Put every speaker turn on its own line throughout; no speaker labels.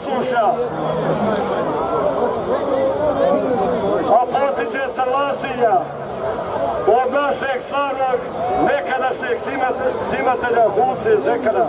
Posušja, a potiče sa Lasinja od našeg slavnog nekadašnjeg simatelja Huse Zekana.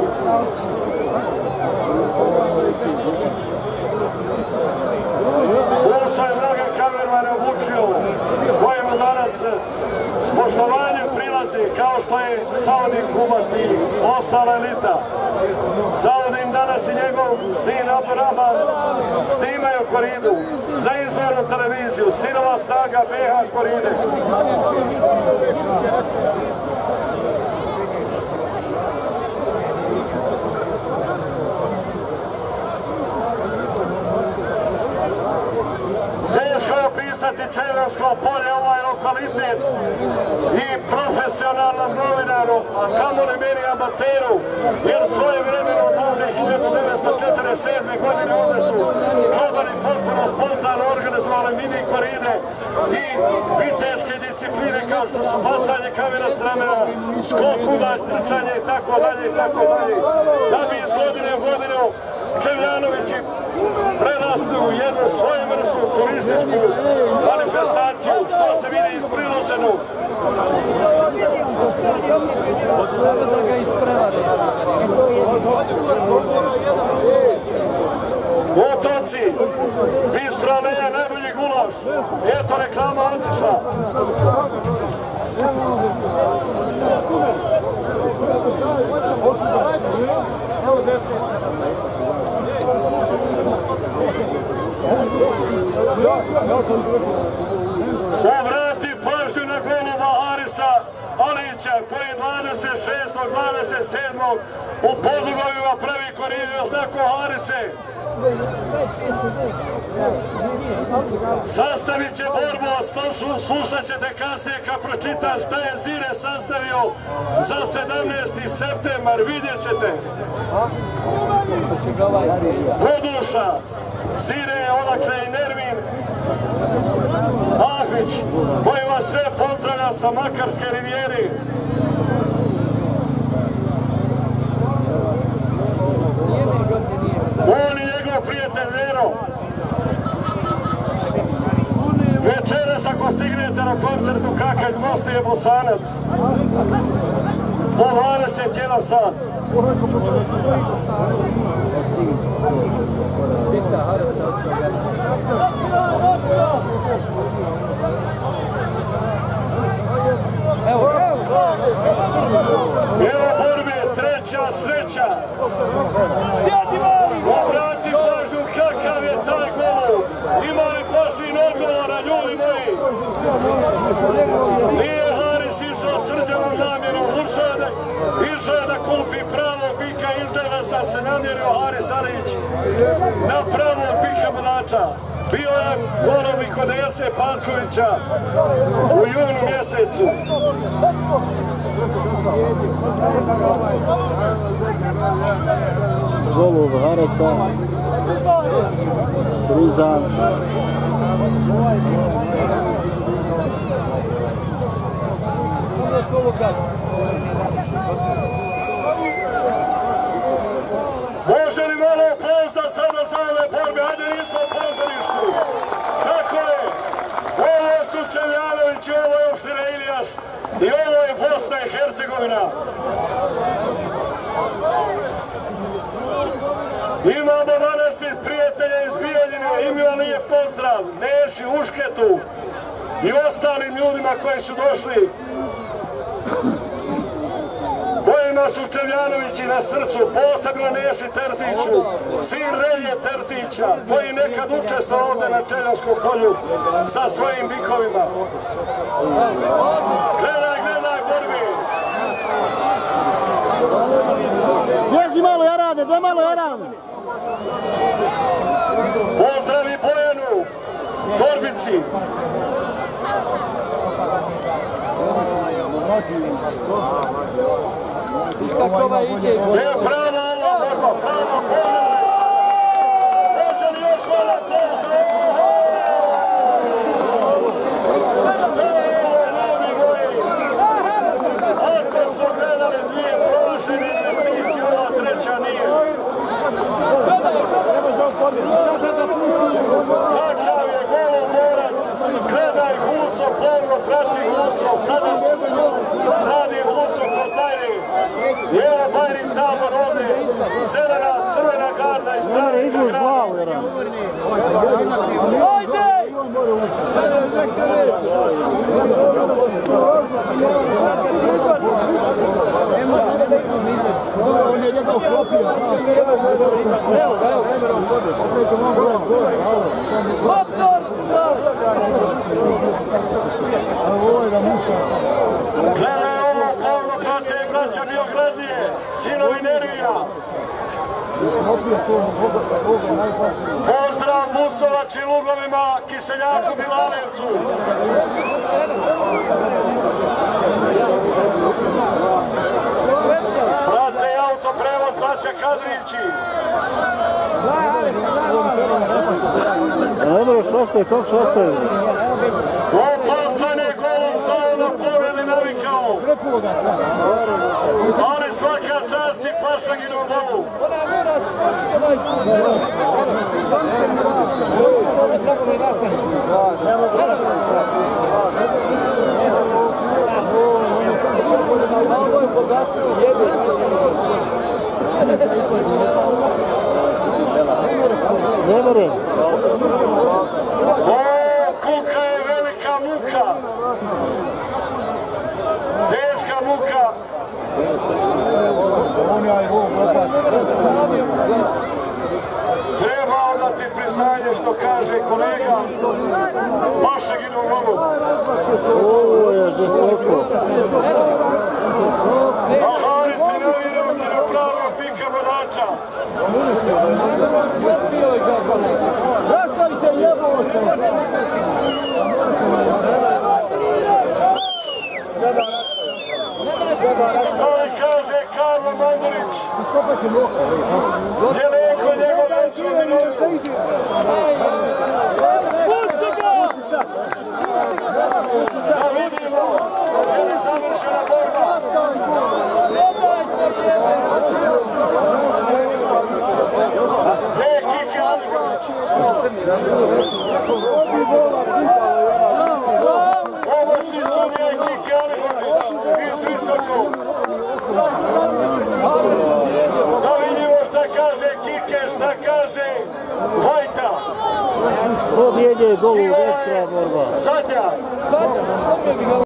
Huso je mnoge kamermane obučio kojemu danas s poštovanjem prilazi kao što je Saudin Kumat i ostala elita. Saudin danas i njegov sin Abdurrahman snimaju koridu za izvornu televiziju, sinova snaga BH koride. Čeljevsko polje, ovaj lokalitet i profesionalnom novinaru, a kamoli meni amateru, jer svoje vremeno odavne 1947. godine ovdje su klubani potpuno spontano organizovali mini koride i viteške discipline kao što su bacanje kamena s ramena, skok udalj, trčanje i tako dalje, da bi iz godine u godinu Čevljanovići prerasli u jednu svojevrsnu turističku manifestaciju, što se vidi iz priloženog. Otoci, Bistro Aleja, najbolji gulaš. Eto, reklama otišla. Obrati pažnju na goluba Harisa Alića koji 26.27. u Podugovima pravi koridu, jel tako Harise? Sastavit će borbu, slušat ćete kasnije kad pročitam šta je Zire sastavio za 17. septembar, vidjet ćete. Voduša, Zire, odakle i Nermin Ahvić, koji vas sve pozdravlja sa Makarske rivijeri. On i njegov prijatelj Nero. Večeras ako stignete na koncertu Kakalj gostuje Bosanac u 21 sat. Evo borbe, treća sreća. Obrati pažnju kakav je taj gol. Ima li poštin odgovora, ljudi moji? Nije Haris išao srđavom namjerom, išao je da kupi pravog bika, izgleda da se namjerio Haris Alić na pravog bika Budača. Bio je golom i kod Jese Pankovića u junu mjesecu.
Golub Hareta, Prizan.
Može li malo pauza sada za ove borbe? Ajde, nismo u pozorištu. Tako je. Ovo su Čeljanović i ovo je opština Ilijaš i ovo je Bosna i Hercegovina. Imamo danas prijatelja iz Bijeljine, imao lijep pozdrav Neši Ušketu i ostalim ljudima koji su došli, kojima su Čevljanovići na srcu, posebno Neši Terziću, sin Relje Terzića, koji nekad učestvovao ovdje na Čeljanskom polju sa svojim bikovima. Gledaj borbi!
Bježi malo Jarane, gdje malo Jarane?
Pozdravi Bojanu, Torbici! Je prava ova borba, prava pogleda se! Može li još malo pauza? Što je ovo, ljudi moji? Ako smo gledali dvije promašene investicije, ova treća nije.
Jaran. On je njega uklopio.
Gledaj ovo, Pavlo prate i braća Biogradije, sinovi Nervija. Pozdrav Musovač i Lugovima, Kiseljaku Bilalevcu. Prate i autoprevoz braća Kadrići.
Dobro, šoste, kako šoste?
Opasan je golom za ono pobjede navikao. Ali svaka čast i Pašaginu golu.
Ne more.
Kuka je velika muka. Teška muka. Trebao da ti priznanje što kaže kolega Pašaginu golu.
Ovo je žestoko.
Ahari se navirao se na pravog pika vodača.
Zastavite jebote!
Što li kaže Karlo Mandurić? Jelenko njegov veću mirovinu. Da vidimo je li završena borba. Gdje je Kike Alihović? Ovo si sudija Kike Alihović iz Visokog. Da vidimo šta kaže Kike, šta kaže Vajta.
Pobjede golu, ekstra borba.
Zadnja.